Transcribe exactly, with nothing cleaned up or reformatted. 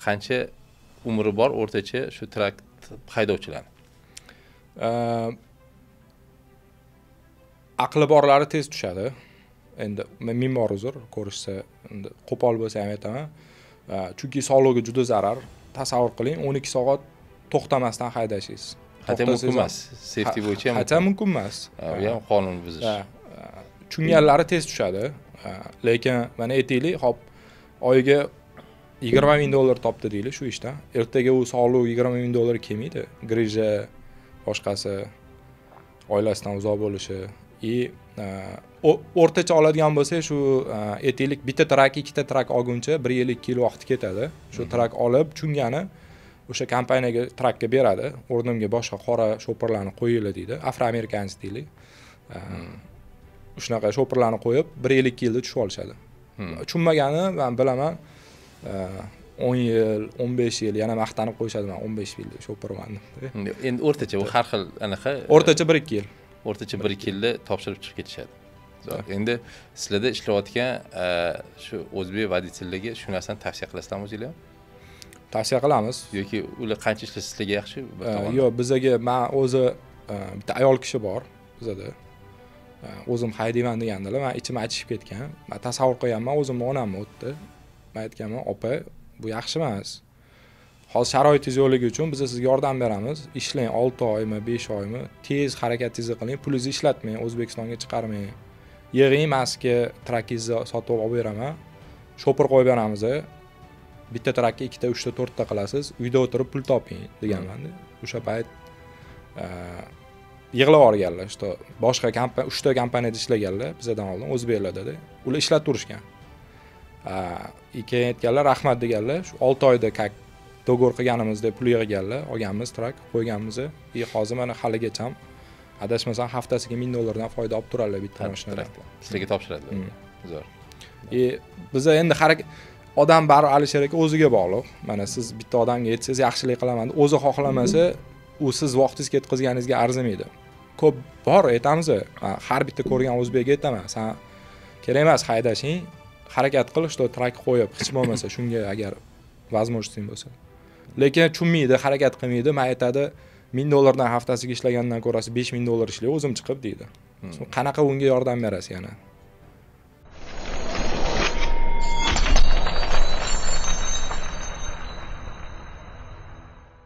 qancha umri bor o'rtacha shu trak haydovchilar? Aqli borlari tez tushadi. Endi men me'mor uzr ko'rishsa, endi qo'pol bo'lsa ham aytaman. Chunki sog'lig'iga juda zarar. Tasavvur qiling, o'n ikki soat to'xtamasdan haydashingiz. Hatta mumkin emas. Safety bo'yicha ham. Hatta mumkin emas. Bu ham qonun buzish. Tushunganlari tez tushadi. Lekin mana aytaylik, hop, oyiga yigirma ming dollar topdi deylik shu ishdan. Ertaga u sog'liq yigirma ming dollar kelmaydi. Grija, boshqasi, oilasidan uzoq bo'lishi. И o'rtacha oladigan bo'lsa, shu aytaylik bitta trak, ikkita trak olguncha bir yil ikki yil vaqt ketadi. Shu trak olib, tushungani o'sha kompaniyaga trakka beradi. O'rnimga boshqa qora shoperlarni qo'yinglar deydi. Afroamerikans deylik. Shunaqa shoperlarni qo'yib, bir yil ikki yilda tushib olishadi. Tushunmagani men bilaman, o'n yil, o'n besh yil yana maqtanib qo'yishadi, men o'n besh yillik shoperman deb. Endi o'rtacha bu har xil anaqa. O'rtacha bir ikki yil. O'rtacha bir ikki yilda topshirib chiqib ketishadi. Endi sizlarda ishlayotgan shu o'zbek voditellariga shu narsani tavsiya qilasizlarmi o'zingizlar? Tavsiya qilamiz. Yoki ular qancha ishlasa sizlarga yaxshi? Yo'q, bizga men o'zi bitta ayol kishi bor bizada. O'zim haydayman degandilar, men ichim achishib ketgan. Men tasavvur qilganman, o'zimning onamni o'tdi. Men aytganman, "Opa, bu yaxshi emas. Hozir sharoitingiz yo'qligi uchun biz sizga yordam beramiz. Ishlang olti oymi, besh oymi, tez harakatingizni qiling, pulingizni ishlatmang, O'zbekistonga chiqarmang. Yig'ing, maska trakingizni sotib olib beraman. Shoper qo'yib beramiz. Bitta trakka ikkita, uchta, to'rtta qilasiz, uyda o'tirib pul toping" deganman-da. O'sha payt yig'lab olganlar, что boshqa kompaniya, uchta kompaniyada ishlaganlar, bizdan oldin o'zbeklarda-da. Ular ishlatib turishgan. Keyin aytganlar, rahmat deganlar. Shu olti oyda kak do'g'or qilganimizda pul yig'ganlar, olganmiz, trak qo'yganmiz. И hozir mana haligacha ham adashmasam haftasiga ming dollardan foyda olib turadilar bitta mashinadan. Sizlarga topshiradilar. Zo'r. E biz endi harakat odam bari Alisher aka o'ziga bog'liq. Mana siz bitta odamga aytsangiz yaxshilik qilaman deb, o'zi xohlamasa, u siz vaqtingiz ketkazganingizga arzimaydi. Ko'p bor aytamiz, har bitta ko'rgan o'zbekga aytaman, sen kerak emas haydashing, harakat qil, что trak qo'yib, hech bo'lmasa shunga agar возможностing bo'lsa. Lekin tushunmaydi, harakat qilmaydi, men aytadi, ming dollardan haftasiga ishlagandan ko'ra besh ming dollar ishlaydi, o'zim chiqib deydi. Qanaqa unga yordam berasiz yana?